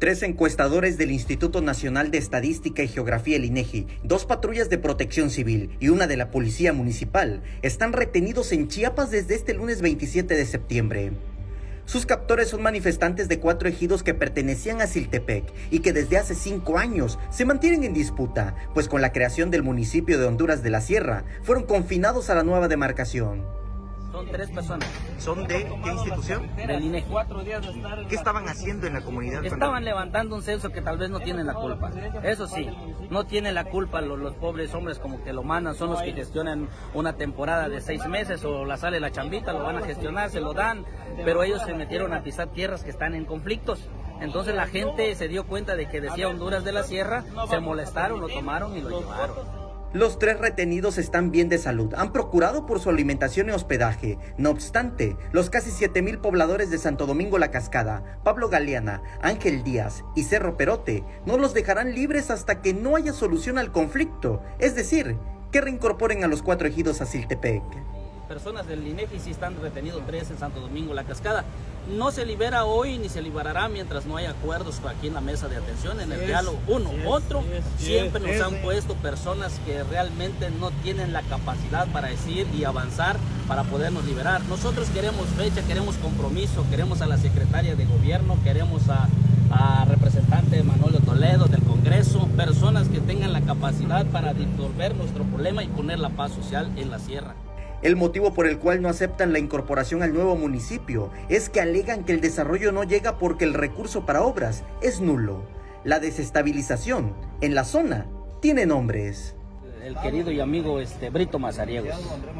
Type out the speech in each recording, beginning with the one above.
3 encuestadores del Instituto Nacional de Estadística y Geografía, el INEGI, 2 patrullas de protección civil y una de la Policía Municipal están retenidos en Chiapas desde este lunes 27 de septiembre. Sus captores son manifestantes de 4 ejidos que pertenecían a Xiltepec y que desde hace 5 años se mantienen en disputa, pues con la creación del municipio de Honduras de la Sierra fueron confinados a la nueva demarcación. Son 3 personas. ¿Son de qué institución? Del INEGI. ¿Qué estaban haciendo en la comunidad? Estaban levantando un censo que tal vez no tienen la culpa. Eso sí, no tienen la culpa los pobres hombres como que lo mandan, son los que gestionan una temporada de 6 meses o la sale la chambita, lo van a gestionar, se lo dan, pero ellos se metieron a pisar tierras que están en conflictos. Entonces la gente se dio cuenta de que decía Honduras de la Sierra, se molestaron, lo tomaron y lo llevaron. Los 3 retenidos están bien de salud, han procurado por su alimentación y hospedaje. No obstante, los casi 7,000 pobladores de Santo Domingo La Cascada, Pablo Galeana, Ángel Díaz y Cerro Perote no los dejarán libres hasta que no haya solución al conflicto, es decir, que reincorporen a los 4 ejidos a Xiltepec. Personas del INEGI sí están retenidos 3 en Santo Domingo La Cascada. No se libera hoy ni se liberará mientras no haya acuerdos aquí en la mesa de atención, en el diálogo. Otro, siempre nos han puesto personas que realmente no tienen la capacidad para decir y avanzar para podernos liberar. Nosotros queremos fecha, queremos compromiso, queremos a la secretaria de gobierno, queremos a representante Manolio Toledo del Congreso, personas que tengan la capacidad para disolver nuestro problema y poner la paz social en la sierra. El motivo por el cual no aceptan la incorporación al nuevo municipio es que alegan que el desarrollo no llega porque el recurso para obras es nulo. La desestabilización en la zona tiene nombres. El querido y amigo Brito Mazariegos,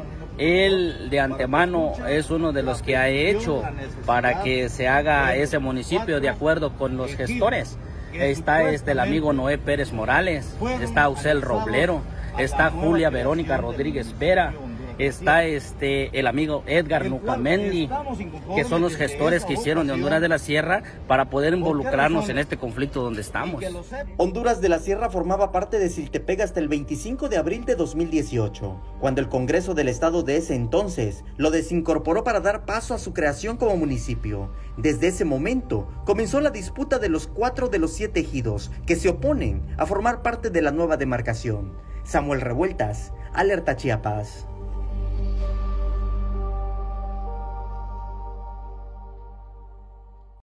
él de antemano es uno de los que ha hecho para que se haga ese municipio de acuerdo con los gestores. Está el amigo Noé Pérez Morales, está Usel Roblero, está Julia Verónica Rodríguez Vera, está el amigo Edgar Nucamendi, que son los gestores que hicieron de Honduras de la Sierra para poder involucrarnos en este conflicto donde estamos. Honduras de la Sierra formaba parte de Xiltepec hasta el 25 de abril de 2018, cuando el Congreso del Estado de ese entonces lo desincorporó para dar paso a su creación como municipio. Desde ese momento comenzó la disputa de los 4 de los 7 ejidos que se oponen a formar parte de la nueva demarcación. Samuel Revueltas, Alerta Chiapas.